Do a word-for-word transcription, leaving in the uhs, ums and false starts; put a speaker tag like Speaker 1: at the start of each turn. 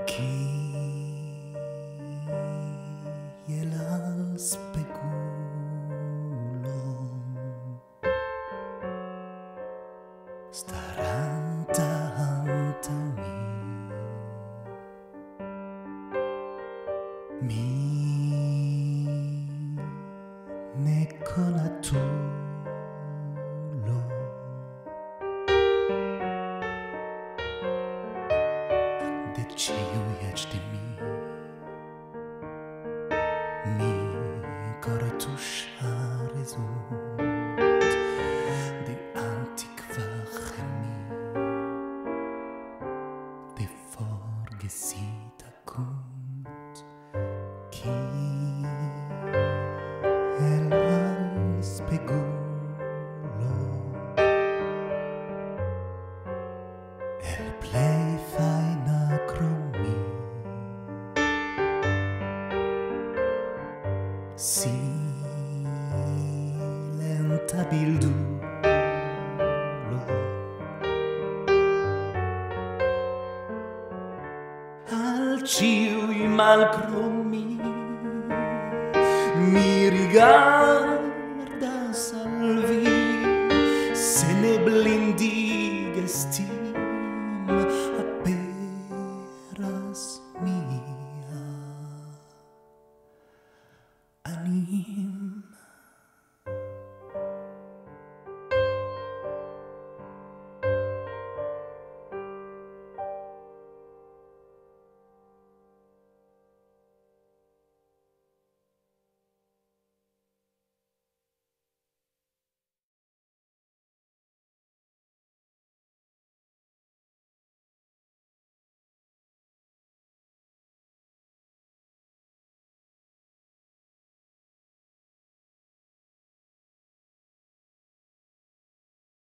Speaker 1: Chi gliela speculo staranta anta mi mi ne conatulo de ciu iach de mi mi coratușar sunt de antiqua chemie de forgesita kunt chi el spegulo el plei faina cromi silenta bildulo al ciui malcromi mi rigarda salvi se ne blindigestim aperas mia anima